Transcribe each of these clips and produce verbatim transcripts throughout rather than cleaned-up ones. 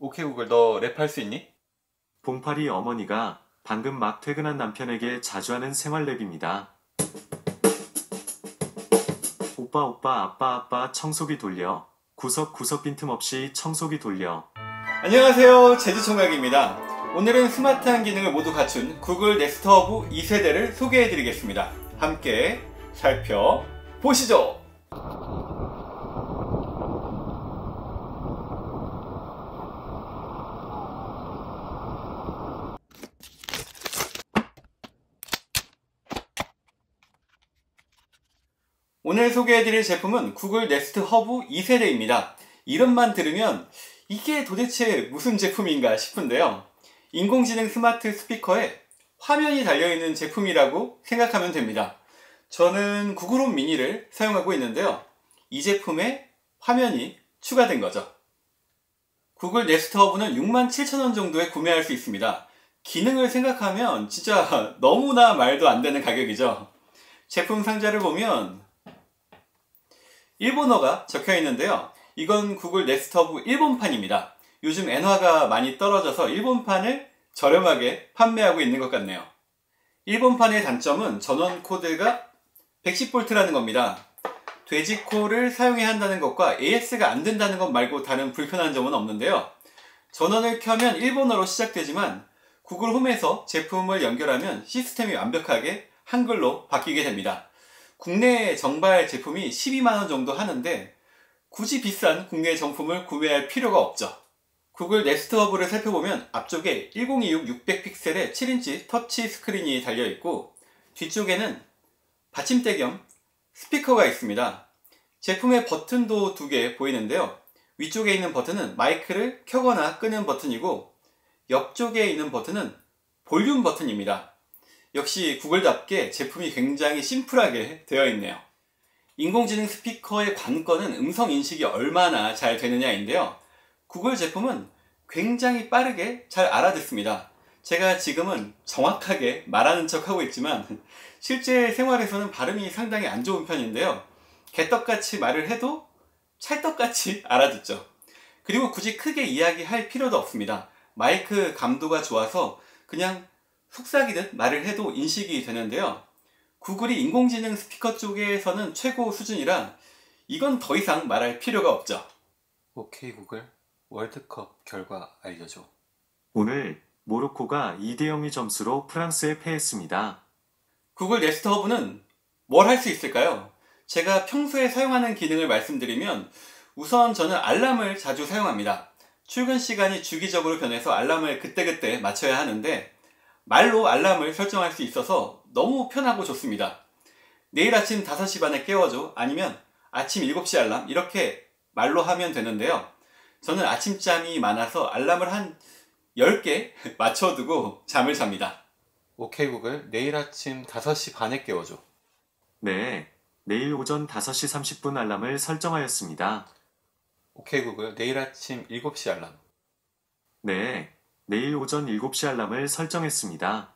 오케이 구글, 너 랩할 수 있니? 봉파리 어머니가 방금 막 퇴근한 남편에게 자주 하는 생활 랩입니다. 오빠 오빠 아빠 아빠 청소기 돌려. 구석구석 빈틈없이 청소기 돌려. 안녕하세요, 제주총각입니다. 오늘은 스마트한 기능을 모두 갖춘 구글 넥스트 허브 이 세대를 소개해 드리겠습니다. 함께 살펴보시죠. 오늘 소개해드릴 제품은 구글 넥스트 허브 이 세대입니다. 이름만 들으면 이게 도대체 무슨 제품인가 싶은데요. 인공지능 스마트 스피커에 화면이 달려있는 제품이라고 생각하면 됩니다. 저는 구글 홈 미니를 사용하고 있는데요. 이 제품에 화면이 추가된 거죠. 구글 넥스트 허브는 육만 칠천 원 정도에 구매할 수 있습니다. 기능을 생각하면 진짜 너무나 말도 안 되는 가격이죠. 제품 상자를 보면 일본어가 적혀 있는데요. 이건 구글 넥스트 허브 일본판입니다. 요즘 엔화가 많이 떨어져서 일본판을 저렴하게 판매하고 있는 것 같네요. 일본판의 단점은 전원 코드가 백십 볼트라는 겁니다. 돼지코를 사용해야 한다는 것과 에이에스가 안 된다는 것 말고 다른 불편한 점은 없는데요. 전원을 켜면 일본어로 시작되지만 구글 홈에서 제품을 연결하면 시스템이 완벽하게 한글로 바뀌게 됩니다. 국내 정발 제품이 십이만 원 정도 하는데 굳이 비싼 국내 정품을 구매할 필요가 없죠. 구글 넥스트 허브를 살펴보면 앞쪽에 천이십육 육백 픽셀의 칠 인치 터치 스크린이 달려있고 뒤쪽에는 받침대 겸 스피커가 있습니다. 제품의 버튼도 두 개 보이는데요. 위쪽에 있는 버튼은 마이크를 켜거나 끄는 버튼이고 옆쪽에 있는 버튼은 볼륨 버튼입니다. 역시 구글답게 제품이 굉장히 심플하게 되어 있네요. 인공지능 스피커의 관건은 음성 인식이 얼마나 잘 되느냐인데요. 구글 제품은 굉장히 빠르게 잘 알아듣습니다. 제가 지금은 정확하게 말하는 척 하고 있지만 실제 생활에서는 발음이 상당히 안 좋은 편인데요. 개떡같이 말을 해도 찰떡같이 알아듣죠. 그리고 굳이 크게 이야기할 필요도 없습니다. 마이크 감도가 좋아서 그냥 속삭이듯 말을 해도 인식이 되는데요. 구글이 인공지능 스피커 쪽에서는 최고 수준이라 이건 더 이상 말할 필요가 없죠. 오케이 구글, 월드컵 결과 알려줘. 오늘 모로코가 이 대 영의 점수로 프랑스에 패했습니다. 구글 넥스트 허브는 뭘 할 수 있을까요? 제가 평소에 사용하는 기능을 말씀드리면 우선 저는 알람을 자주 사용합니다. 출근 시간이 주기적으로 변해서 알람을 그때그때 맞춰야 하는데 말로 알람을 설정할 수 있어서 너무 편하고 좋습니다. 내일 아침 다섯 시 반에 깨워줘, 아니면 아침 일곱 시 알람, 이렇게 말로 하면 되는데요. 저는 아침잠이 많아서 알람을 한 열 개 맞춰두고 잠을 잡니다. 오케이 구글, 내일 아침 다섯 시 반에 깨워줘. 네, 내일 오전 다섯 시 삼십 분 알람을 설정하였습니다. 오케이 구글, 내일 아침 일곱 시 알람. 네, 내일 오전 일곱 시 알람을 설정했습니다.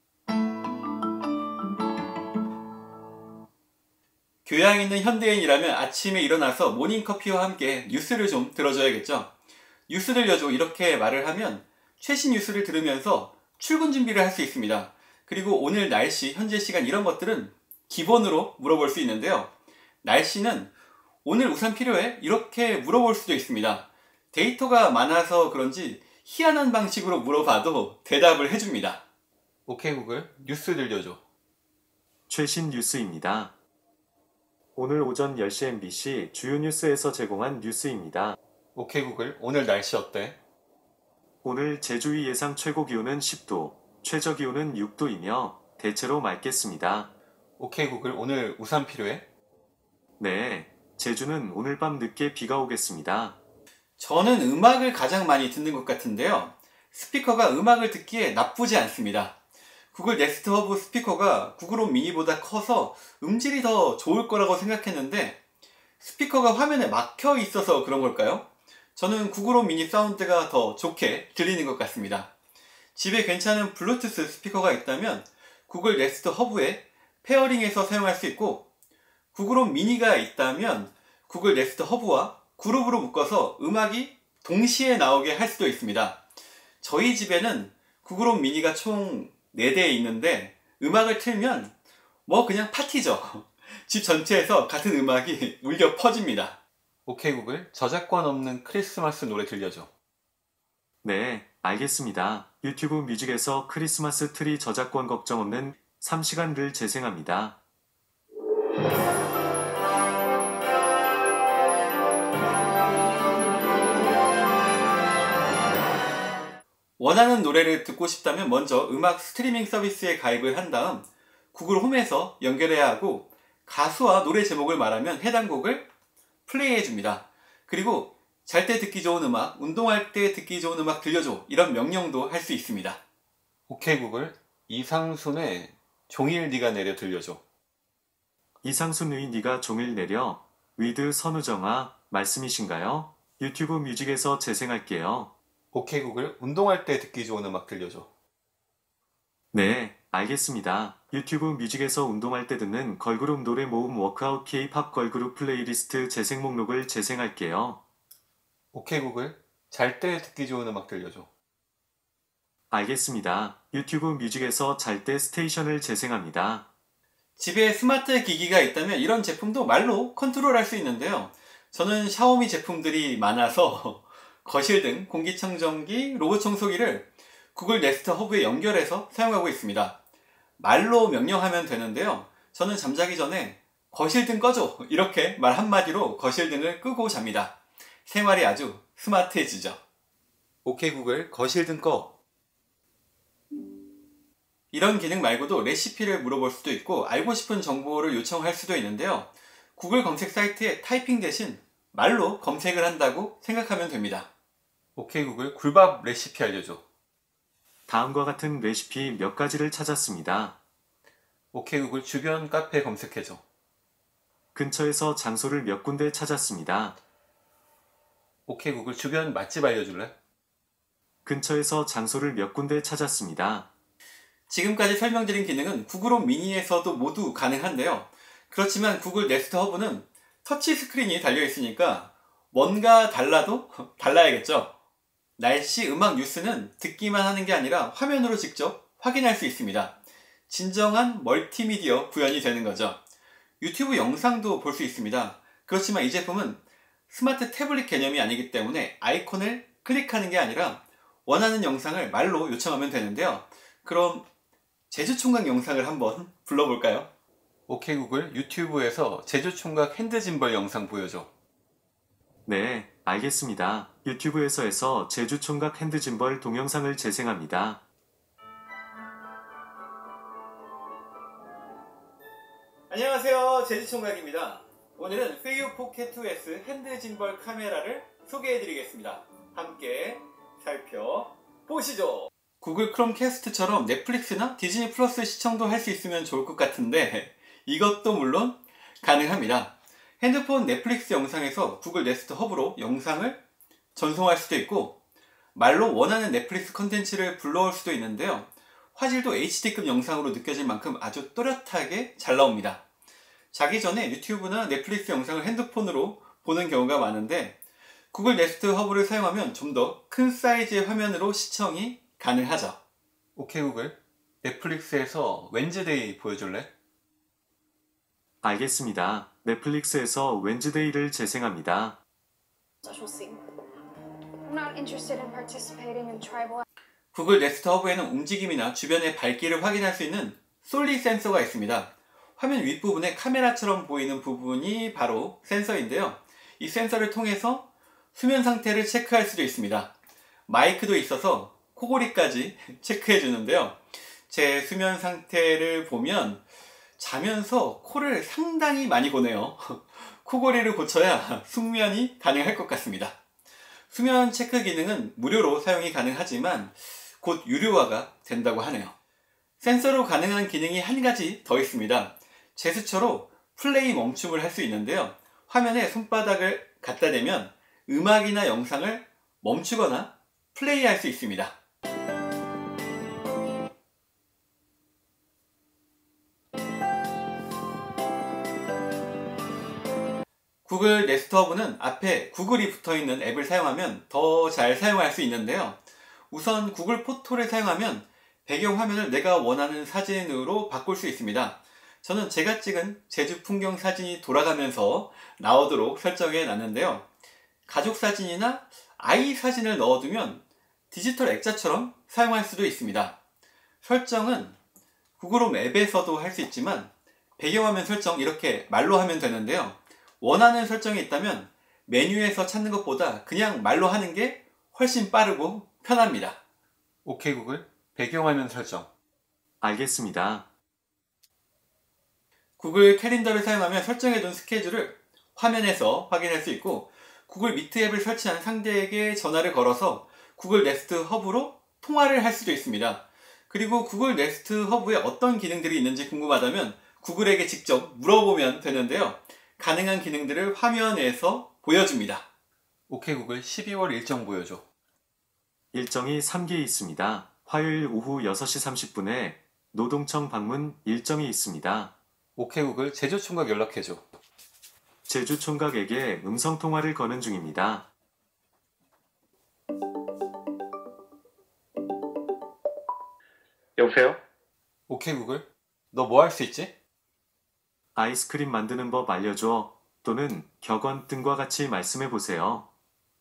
교양 있는 현대인이라면 아침에 일어나서 모닝커피와 함께 뉴스를 좀 들어줘야겠죠. 뉴스 들려줘, 이렇게 말을 하면 최신 뉴스를 들으면서 출근 준비를 할 수 있습니다. 그리고 오늘 날씨, 현재 시간, 이런 것들은 기본으로 물어볼 수 있는데요. 날씨는 오늘 우산 필요해? 이렇게 물어볼 수도 있습니다. 데이터가 많아서 그런지 희한한 방식으로 물어봐도 대답을 해줍니다. 오케이 구글, 뉴스 들려줘. 최신 뉴스입니다. 오늘 오전 열 시 엠비씨 주요 뉴스에서 제공한 뉴스입니다. 오케이 구글, 오늘 날씨 어때? 오늘 제주의 예상 최고 기온은 십 도, 최저 기온은 육 도이며 대체로 맑겠습니다. 오케이 구글, 오늘 우산 필요해? 네, 제주는 오늘 밤 늦게 비가 오겠습니다. 저는 음악을 가장 많이 듣는 것 같은데요. 스피커가 음악을 듣기에 나쁘지 않습니다. 구글 넥스트 허브 스피커가 구글 홈 미니보다 커서 음질이 더 좋을 거라고 생각했는데 스피커가 화면에 막혀 있어서 그런 걸까요? 저는 구글 홈 미니 사운드가 더 좋게 들리는 것 같습니다. 집에 괜찮은 블루투스 스피커가 있다면 구글 넥스트 허브에 페어링해서 사용할 수 있고, 구글 홈 미니가 있다면 구글 넥스트 허브와 그룹으로 묶어서 음악이 동시에 나오게 할 수도 있습니다. 저희 집에는 구글홈 미니가 총 네 대 있는데 음악을 틀면 뭐 그냥 파티죠. 집 전체에서 같은 음악이 울려 퍼집니다. 오케이 구글, 저작권 없는 크리스마스 노래 들려줘. 네, 알겠습니다. 유튜브 뮤직에서 크리스마스 트리 저작권 걱정 없는 삼 시간을 재생합니다. 원하는 노래를 듣고 싶다면 먼저 음악 스트리밍 서비스에 가입을 한 다음 구글 홈에서 연결해야 하고, 가수와 노래 제목을 말하면 해당 곡을 플레이해 줍니다. 그리고 잘 때 듣기 좋은 음악, 운동할 때 듣기 좋은 음악 들려줘, 이런 명령도 할 수 있습니다. 오케이 구글, 이상순의 종일 네가 내려 들려줘. 이상순의 네가 종일 내려 위드 선우정아 말씀이신가요? 유튜브 뮤직에서 재생할게요. 오케이 구글, 운동할 때 듣기 좋은 음악 들려줘. 네, 알겠습니다. 유튜브 뮤직에서 운동할 때 듣는 걸그룹 노래 모음 워크아웃 K-팝 걸그룹 플레이리스트 재생 목록을 재생할게요. 오케이 구글, 잘 때 듣기 좋은 음악 들려줘. 알겠습니다. 유튜브 뮤직에서 잘 때 스테이션을 재생합니다. 집에 스마트 기기가 있다면 이런 제품도 말로 컨트롤할 수 있는데요. 저는 샤오미 제품들이 많아서 거실 등 공기청정기, 로봇 청소기를 구글 네스트 허브에 연결해서 사용하고 있습니다. 말로 명령하면 되는데요. 저는 잠자기 전에 거실 등 꺼줘, 이렇게 말 한마디로 거실 등을 끄고 잡니다. 생활이 아주 스마트해지죠. 오케이 구글, 거실 등 꺼. 이런 기능 말고도 레시피를 물어볼 수도 있고 알고 싶은 정보를 요청할 수도 있는데요. 구글 검색 사이트에 타이핑 대신 말로 검색을 한다고 생각하면 됩니다. 오케이 구글, 굴밥 레시피 알려줘. 다음과 같은 레시피 몇 가지를 찾았습니다. 오케이 구글, 주변 카페 검색해줘. 근처에서 장소를 몇 군데 찾았습니다. 오케이 구글, 주변 맛집 알려줄래? 근처에서 장소를 몇 군데 찾았습니다. 지금까지 설명드린 기능은 구글홈 미니에서도 모두 가능한데요. 그렇지만 구글 네스트 허브는 터치 스크린이 달려있으니까 뭔가 달라도 달라야겠죠. 날씨, 음악, 뉴스는 듣기만 하는 게 아니라 화면으로 직접 확인할 수 있습니다. 진정한 멀티미디어 구현이 되는 거죠. 유튜브 영상도 볼 수 있습니다. 그렇지만 이 제품은 스마트 태블릿 개념이 아니기 때문에 아이콘을 클릭하는 게 아니라 원하는 영상을 말로 요청하면 되는데요. 그럼 제주총각 영상을 한번 불러볼까요? 오케이 구글, 유튜브에서 제주총각 핸드짐벌 영상 보여줘. 네, 알겠습니다. 유튜브에서 해서 제주총각 핸드짐벌 동영상을 재생합니다. 안녕하세요, 제주총각입니다. 오늘은 페이유 포켓 투 에스 핸드짐벌 카메라를 소개해드리겠습니다. 함께 살펴보시죠. 구글 크롬 캐스트처럼 넷플릭스나 디즈니 플러스 시청도 할 수 있으면 좋을 것 같은데 이것도 물론 가능합니다. 핸드폰 넷플릭스 영상에서 구글 네스트 허브로 영상을 전송할 수도 있고 말로 원하는 넷플릭스 컨텐츠를 불러올 수도 있는데요. 화질도 에이치디급 영상으로 느껴질 만큼 아주 또렷하게 잘 나옵니다. 자기 전에 유튜브나 넷플릭스 영상을 핸드폰으로 보는 경우가 많은데 구글 네스트 허브를 사용하면 좀 더 큰 사이즈의 화면으로 시청이 가능하죠. 오케이 구글, 넷플릭스에서 웬즈데이 보여줄래? 알겠습니다. 넷플릭스에서 웬즈데이를 재생합니다. 구글 네스트 허브에는 움직임이나 주변의 밝기를 확인할 수 있는 솔리 센서가 있습니다. 화면 윗부분에 카메라처럼 보이는 부분이 바로 센서인데요. 이 센서를 통해서 수면 상태를 체크할 수도 있습니다. 마이크도 있어서 코골이까지 체크해 주는데요. 제 수면 상태를 보면 자면서 코를 상당히 많이 고네요. 코골이를 고쳐야 숙면이 가능할 것 같습니다. 수면 체크 기능은 무료로 사용이 가능하지만 곧 유료화가 된다고 하네요. 센서로 가능한 기능이 한 가지 더 있습니다. 제스처로 플레이 멈춤을 할 수 있는데요. 화면에 손바닥을 갖다 대면 음악이나 영상을 멈추거나 플레이할 수 있습니다. 구글 넥스트 허브는 앞에 구글이 붙어있는 앱을 사용하면 더 잘 사용할 수 있는데요. 우선 구글 포토를 사용하면 배경 화면을 내가 원하는 사진으로 바꿀 수 있습니다. 저는 제가 찍은 제주 풍경 사진이 돌아가면서 나오도록 설정해 놨는데요. 가족 사진이나 아이 사진을 넣어두면 디지털 액자처럼 사용할 수도 있습니다. 설정은 구글 홈 앱에서도 할 수 있지만 배경화면 설정 이렇게 말로 하면 되는데요. 원하는 설정이 있다면 메뉴에서 찾는 것보다 그냥 말로 하는 게 훨씬 빠르고 편합니다. 오케이 구글, 배경화면 설정. 알겠습니다. 구글 캘린더를 사용하면 설정해둔 스케줄을 화면에서 확인할 수 있고 구글 미트 앱을 설치한 상대에게 전화를 걸어서 구글 넥스트 허브로 통화를 할 수도 있습니다. 그리고 구글 넥스트 허브에 어떤 기능들이 있는지 궁금하다면 구글에게 직접 물어보면 되는데요. 가능한 기능들을 화면에서 보여줍니다. 오케이 구글, 십이월 일정 보여줘. 일정이 삼 개 있습니다. 화요일 오후 여섯 시 삼십 분에 노동청 방문 일정이 있습니다. 오케이 구글, 제주총각 연락해줘. 제주총각에게 음성통화를 거는 중입니다. 여보세요? 오케이 구글, 너 뭐 할 수 있지? 아이스크림 만드는 법 알려줘. 또는 격언 등과 같이 말씀해 보세요.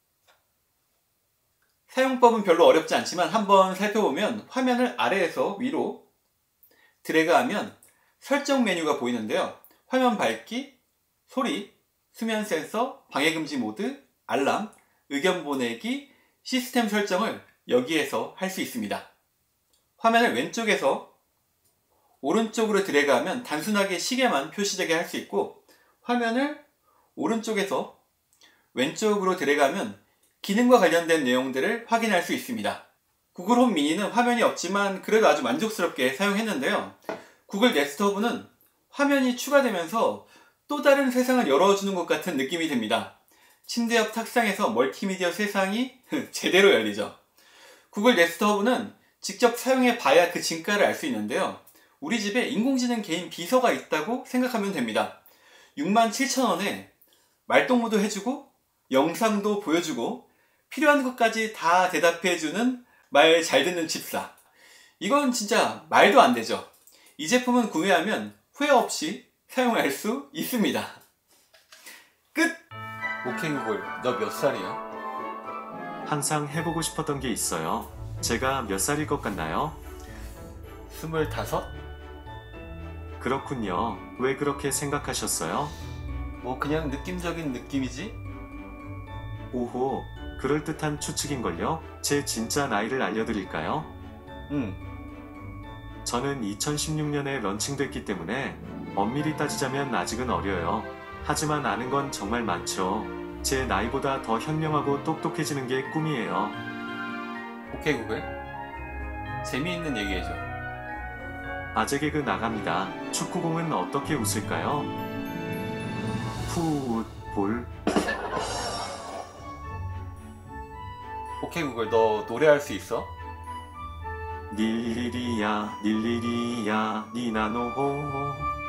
사용법은 별로 어렵지 않지만 한번 살펴보면 화면을 아래에서 위로 드래그하면 설정 메뉴가 보이는데요. 화면 밝기, 소리, 수면 센서, 방해금지 모드, 알람, 의견 보내기, 시스템 설정을 여기에서 할 수 있습니다. 화면을 왼쪽에서 오른쪽으로 드래그하면 단순하게 시계만 표시되게 할 수 있고 화면을 오른쪽에서 왼쪽으로 드래그하면 기능과 관련된 내용들을 확인할 수 있습니다. 구글 홈 미니는 화면이 없지만 그래도 아주 만족스럽게 사용했는데요. 구글 넥스트 허브는 화면이 추가되면서 또 다른 세상을 열어주는 것 같은 느낌이 듭니다. 침대 옆 탁상에서 멀티미디어 세상이 제대로 열리죠. 구글 넥스트 허브는 직접 사용해 봐야 그 진가를 알 수 있는데요. 우리 집에 인공지능 개인 비서가 있다고 생각하면 됩니다. 육만 칠천 원에 말동무도 해주고 영상도 보여주고 필요한 것까지 다 대답해주는 말 잘 듣는 집사. 이건 진짜 말도 안 되죠. 이 제품은 구매하면 후회 없이 사용할 수 있습니다. 끝! 오케이 구글, 너 몇 살이야? 항상 해보고 싶었던 게 있어요. 제가 몇 살일 것 같나요? 스물다섯? 그렇군요. 왜 그렇게 생각하셨어요? 뭐 그냥 느낌적인 느낌이지? 오호, 그럴듯한 추측인걸요? 제 진짜 나이를 알려드릴까요? 응. 저는 이천십육 년에 런칭됐기 때문에 엄밀히 따지자면 아직은 어려요. 하지만 아는 건 정말 많죠. 제 나이보다 더 현명하고 똑똑해지는 게 꿈이에요. 오케이 구글, 재미있는 얘기해줘. 아재 개그 나갑니다. 축구공은 어떻게 웃을까요? 풋볼. 오케이 구글, 너 노래할 수 있어? 닐리리야 닐리리야 니나노호